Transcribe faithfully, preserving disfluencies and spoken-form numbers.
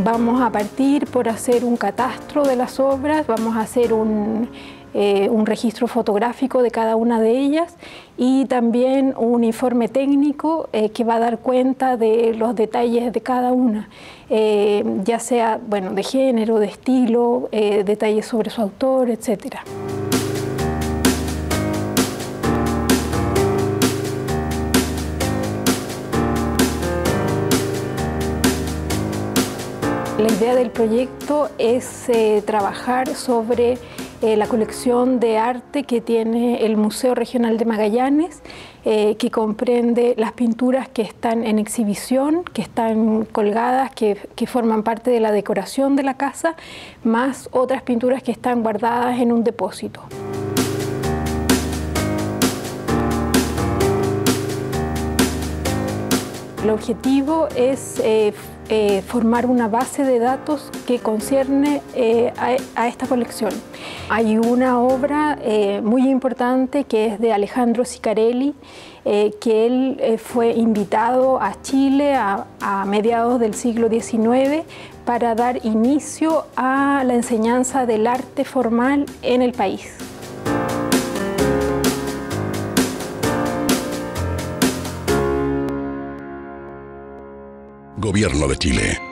Vamos a partir por hacer un catastro de las obras, vamos a hacer un, eh, un registro fotográfico de cada una de ellas y también un informe técnico eh, que va a dar cuenta de los detalles de cada una, eh, ya sea bueno, de género, de estilo, eh, detalles sobre su autor, etcétera. La idea del proyecto es eh, trabajar sobre eh, la colección de arte que tiene el Museo Regional de Magallanes, eh, que comprende las pinturas que están en exhibición, que están colgadas, que, que forman parte de la decoración de la casa, más otras pinturas que están guardadas en un depósito. El objetivo es eh, eh, formar una base de datos que concierne eh, a, a esta colección. Hay una obra eh, muy importante que es de Alejandro Sicarelli, eh, que él eh, fue invitado a Chile a, a mediados del siglo diecinueve para dar inicio a la enseñanza del arte formal en el país. Gobierno de Chile.